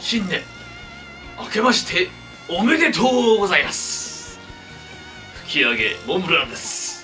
新年明けましておめでとうございます。吹き上げモンブランです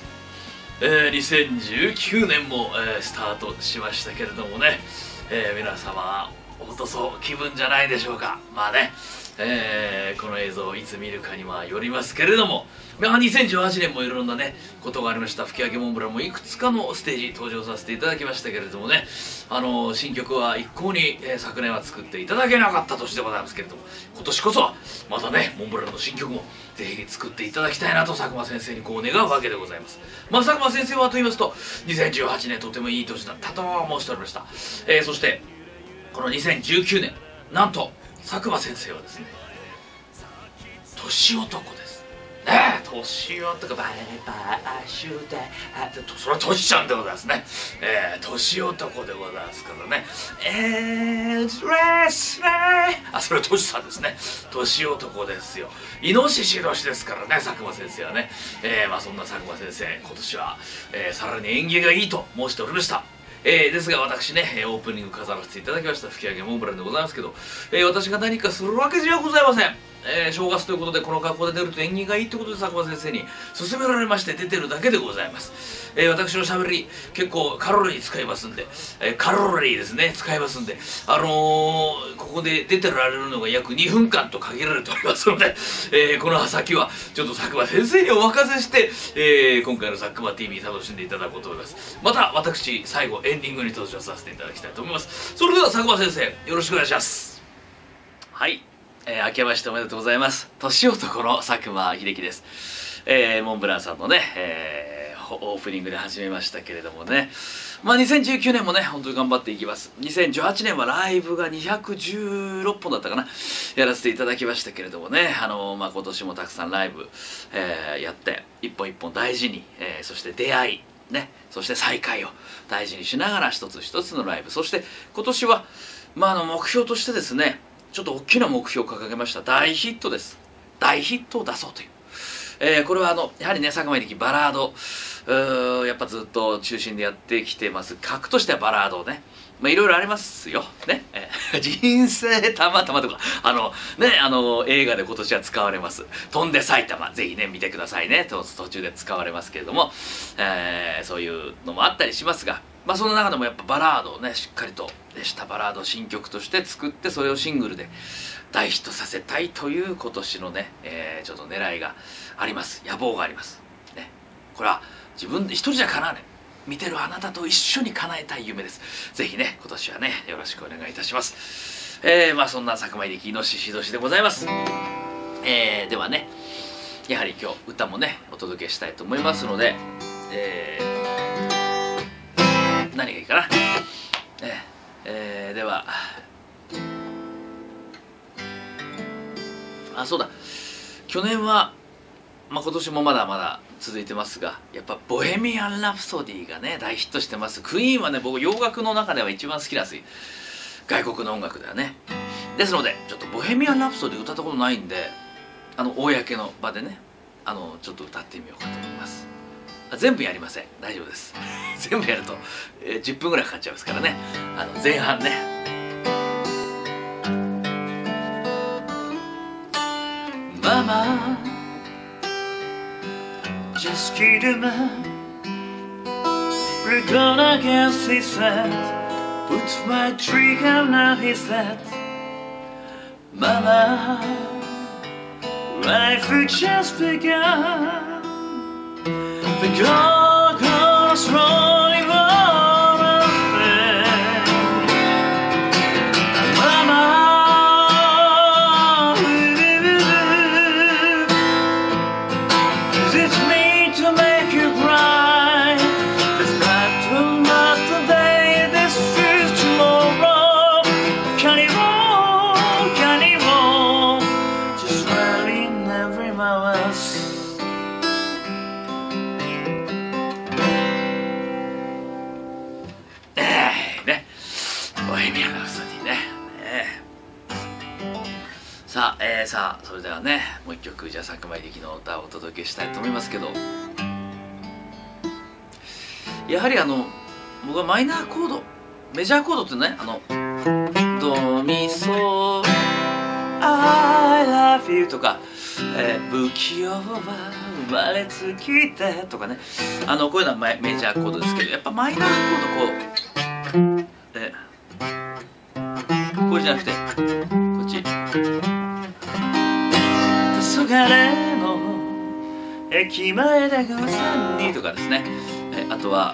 。2019年も、スタートしましたけれどもね、皆様おとそ気分じゃないでしょうか。まあね、この映像をいつ見るかにはよりますけれども、2018年もいろんなねことがありました。吹き上げモンブランもいくつかのステージ登場させていただきましたけれどもね、新曲は一向に、昨年は作っていただけなかった年でございますけれども、今年こそはまたねモンブランの新曲もぜひ作っていただきたいなと佐久間先生にこう願うわけでございます。佐久間先生はと言いますと、2018年とてもいい年だったと申しておりました。そしてこの2019年、なんと佐久間先生はですね、年男です。年男、バイバイシューテそれはトシちゃんでございますね。年男でございますからね。それはトシさんですね。年男ですよ。イノシシ年ですからね、佐久間先生はね。そんな佐久間先生、今年は、さらに縁起がいいと申しておりました。ですが私ね、オープニング飾らせていただきました吹き上げモンブランでございますけど、私が何かするわけじゃございません。正月ということでこの格好で出ると縁起がいいということで佐久間先生に勧められまして出てるだけでございます。私のしゃべり結構カロリー使いますんで、カロリーですね使いますんで、ここで出てられるのが約2分間と限られておりますので、この先はちょっと佐久間先生にお任せして、今回の佐久間 TV 楽しんでいただこうと思います。また私最後エンディングに登場させていただきたいと思います。それでは佐久間先生よろしくお願いします。はい、明けましておめでとうございます。年男の佐久間秀樹です。モンブランさんのね、オープニングで始めましたけれどもね、2019年もね本当に頑張っていきます。2018年はライブが216本だったかな、やらせていただきましたけれどもね、今年もたくさんライブ、やって一本一本大事に、そして出会いね、そして再会を大事にしながら一つ一つのライブ、そして今年は目標としてですね、ちょっと大きな目標を掲げました。大ヒットです。大ヒットを出そうという、これはやはりね佐久間秀樹バラードやっぱずっと中心でやってきてます。格としてはバラードね、いろいろありますよね。人生たまたまとか映画で今年は使われます飛んで埼玉、ぜひね見てくださいね。途中で使われますけれども、そういうのもあったりしますが、その中でもやっぱバラードをねしっかりとしたバラードを新曲として作って、それをシングルで大ヒットさせたいという今年のね、ちょっと狙いがあります。野望があります、ね、これは自分で一人じゃ叶わない、見てるあなたと一緒に叶えたい夢です。ぜひね今年はねよろしくお願いいたします。そんな佐久間秀樹イノシシ年でございます。ではね、やはり今日歌もねお届けしたいと思いますので、何がいいかな、ではそうだ、去年は今年もまだまだ続いてますが、やっぱ「ボヘミアン・ラプソディ」がね大ヒットしてます。クイーンはね僕洋楽の中では一番好きなんですよ、外国の音楽ではね。ですのでちょっと「ボヘミアン・ラプソディ」歌ったことないんで、公の場でねちょっと歌ってみようかと思います。全部やりません、大丈夫です全部やると、10分ぐらいかかっちゃいますからね。前半ね、ママJust killed a man, we're gonna guess he said, put my trigger now he said, Mama, life just begun, the girl goes rolling on us bed, Mama, is it me to make you cry? This battle must today, this is tomorrow. Cannibal, just swelling every mouse. ね、ボヘミアン・ラプソディね。さあそれではねもう一曲じゃあ佐久間秀樹の歌をお届けしたいと思いますけど、やはり僕はマイナーコード、メジャーコードってねドミソ I love you とか、不器用は生まれつきてとかね、こういうのはメジャーコードですけど、やっぱマイナーコードこれじゃなくてこっち。黄昏の駅前で偶然にとかですね、あとは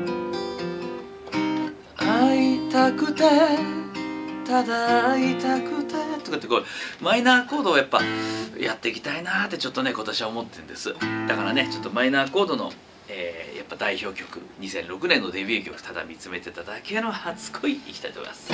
会いたくてただ会いたくてとかって、こうマイナーコードをやっぱやっていきたいなってちょっとね今年は思ってるんです。だからねちょっとマイナーコードの、やっぱ代表曲2006年のデビュー曲「ただ見つめてただけの初恋」いきたいと思います。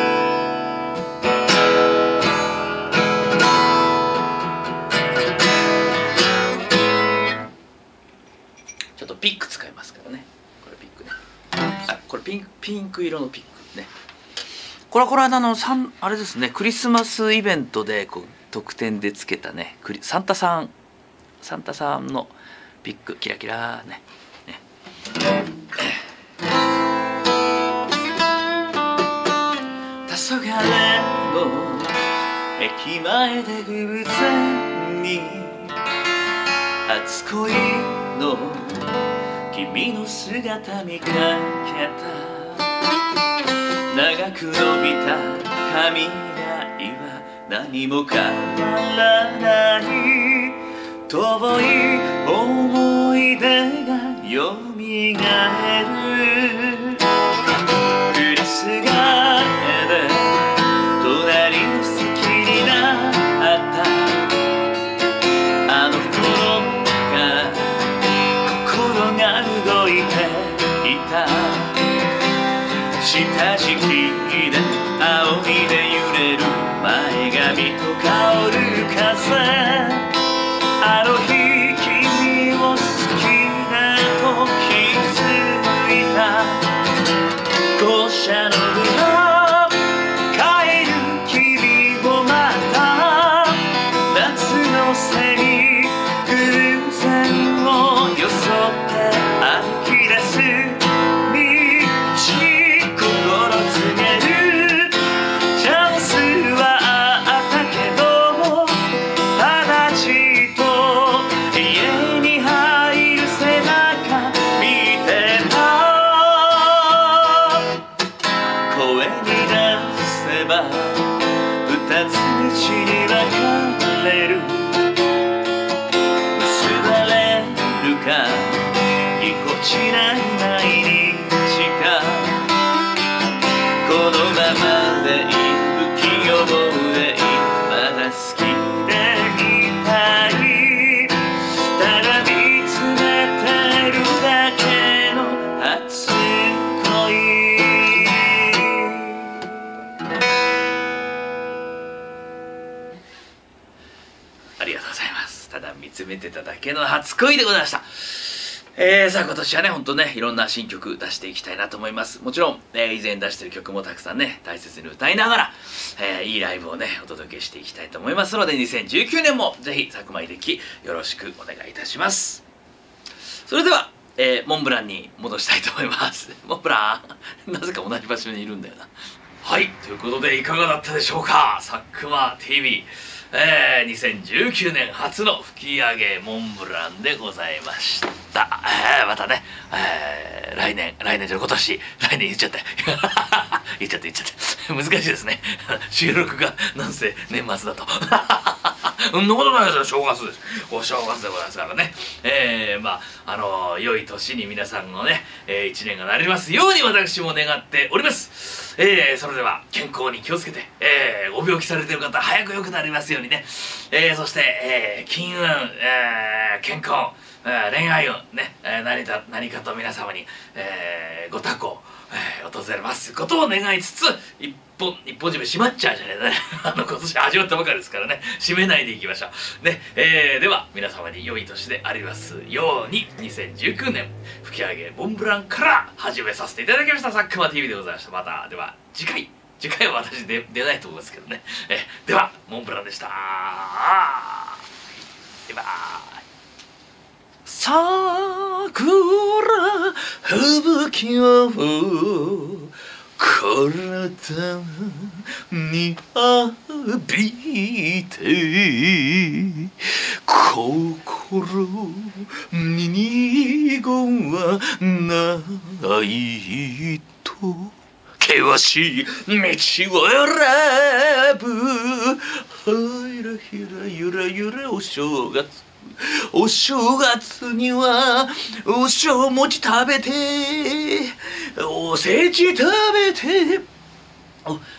ちょっとピック使いますからね。これピックね。これピンク色のピックね。これはあれですね、クリスマスイベントでこう特典でつけたね、サンタさんのピック、キラキラね。黄昏の駅前で偶然に初恋の君の姿見かけた。長く伸びた髪がいは何も変わらない。遠い思い出がよみがえる。クラス替えで隣の席になったあの頃から心が動いていた。下敷きで仰いで揺れる前髪と香る風。あの日君を好きだと気づいた。校舎の裏帰る君もまた夏の背に偶然を装って歩き出す。ぎこちない毎日かこのままでいい不器用でいいまだ好きでいたい。ただ見つめてるだけの初恋。ありがとうございます。ただ見つめてただけの初恋でございました。さあ今年はね、ほんとね、いろんな新曲出していきたいなと思います。もちろん、以前出してる曲もたくさんね、大切に歌いながら、いいライブをね、お届けしていきたいと思いますので、2019年もぜひ佐久間秀樹よろしくお願いいたします。それでは、モンブランに戻したいと思います。モンブランなぜか同じ場所にいるんだよな。はい、ということでいかがだったでしょうか。佐久間 TV。2019年初の吹き上げモンブランでございました。またね、来年じゃ今年、来年言っちゃった言っちゃった難しいですね収録がなんせ年末だとそんなことないですよ、正月です。お正月でございますからね。良い年に皆さんのね、一年がなりますように私も願っております。それでは健康に気をつけて、ご病気されている方早く良くなりますようにね、そして、金運、健康、恋愛運ね、何かと皆様に、ご多幸、訪れますことを願いつつ、一本締め閉まっちゃうじゃねえね今年始まったばかりですからね、締めないでいきましょうね。では皆様に良い年でありますように、2019年吹き上げモンブランから始めさせていただきました佐久間 TV でございました。またでは次回は私出ないと思いますけどね。ではモンブランでした。バイバーイ。桜吹雪を体に浴びて心に濁はないと険しい道を選ぶひらひらゆらゆらお正月にはお正餅食べておせち食べて